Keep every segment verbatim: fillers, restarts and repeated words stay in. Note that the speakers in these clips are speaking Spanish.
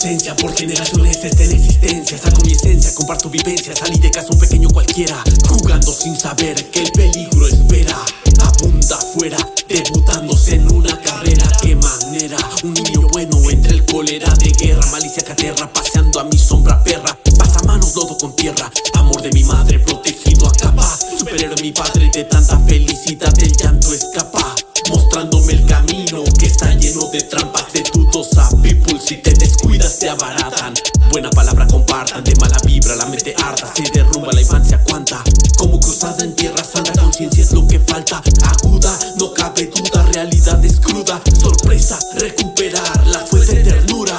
inocencia, por generaciones está en existencia. Saco mi esencia, comparto vivencias, salí de casa un pequeño cualquiera, jugando sin saber que el peligro espera. Abunda afuera, debutándose en una carrera. Qué manera, un niño bueno entre el cólera de guerra. Malicia que aterra, paseando a mi sombra perra. Pasamanos, lodo con tierra, amor de mi madre protegido a capa. Superhéroe mi padre, de tanta felicidad el llanto escapa, mostrándome el camino que está lleno de trampas. De tutos a people, si te descuidas te abaratan. Buena palabra compartan, de mala vibra la mente harta. Se derrumba la infancia cuanta, como cruzada en tierra santa. Conciencia es lo que falta, aguda, no cabe duda. Realidad es cruda, sorpresa, recuperar la fuente de ternura.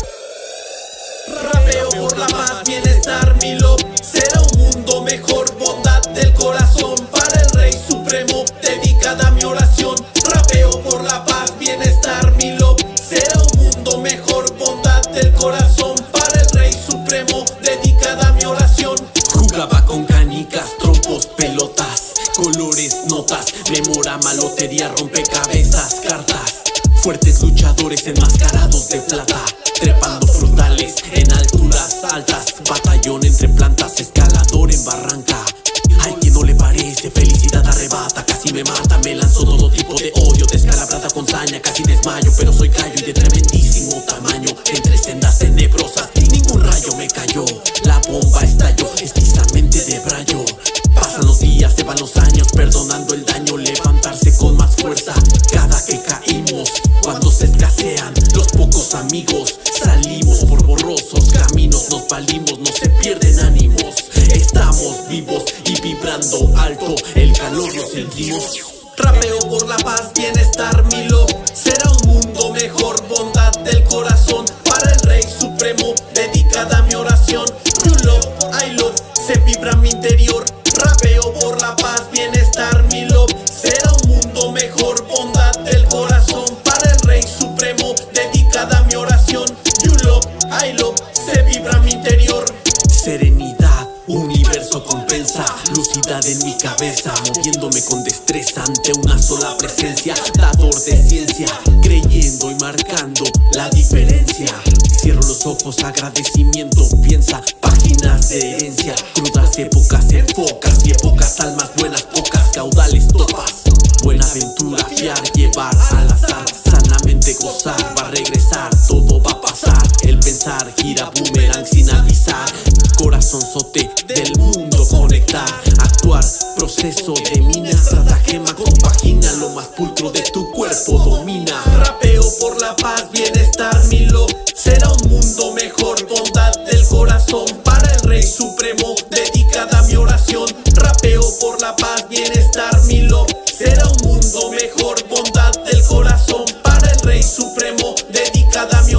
Rapeo por la paz, bienestar, mi love. Será un mundo mejor, bondad del corazón. Para el Rey Supremo, dedicada mi oración. Rapeo por la paz, bienestar, mi love. Será un mundo mejor, bondad del corazón. Para el Rey Supremo, dedicada mi oración. Jugaba con canicas, trompos, pelotas, colores, notas, memorama, lotería, rompecabezas, cartas. Fuertes luchadores enmascarados de plata, trepando frutales en alturas altas. Batallón entre plantas, escalador en barranca. Al que no le parece, felicidad arrebata. Casi me mata, me lanzó todo tipo de odio. Descalabrada con saña, casi desmayo. Pero soy callo y de tremendísimo tamaño. Entre sendas tenebrosas, ningún rayo me cayó. La bomba estalló, esquisamente de brayo. Pasan los días, se van los años, perdonando el daño. Levantarse con más fuerza cada que caímos. Cuando se escasean los pocos amigos, salimos por borrosos caminos. Nos valimos, no se pierden ánimos. Estamos vivos y vibrando alto, el calor lo sentimos. Rapeo por la paz, bienestar, mi love. Será un mundo mejor, bondad del corazón. Para el Rey Supremo, dedicada mi oración. You love, I love, se vibra mi interior. Rapeo por la paz, bienestar, mi love. Será un mundo mejor, bondad del corazón. Para el Rey Supremo, dedicada mi oración. You love, I love, se vibra mi interior. Serenidad, universo compensa, lucidad en mi cabeza, moviéndome con destreza ante una sola presencia. Dador de ciencia, creyendo y marcando la diferencia. Cierro los ojos, agradecimiento, piensa, páginas de herencia. Crudas épocas, enfocas y épocas, almas buenas, pocas, caudales topas. Buena aventura, fiar, llevar al azar, sanamente gozar, va a regresar, todo va a pasar. El pensar gira boomerang sin avisar. Corazón sote del mundo conectar, actuar, proceso de mina, estratagema, compagina, lo más pulcro de tu cuerpo domina. Rapeo por la paz, bienestar, mi love. Será un mundo mejor, bondad del corazón. Para el Rey Supremo, dedicada mi oración. Rapeo por la paz, bienestar, mi love. Será un mundo mejor, bondad del corazón. Para el Rey Supremo, dedicada mi oración.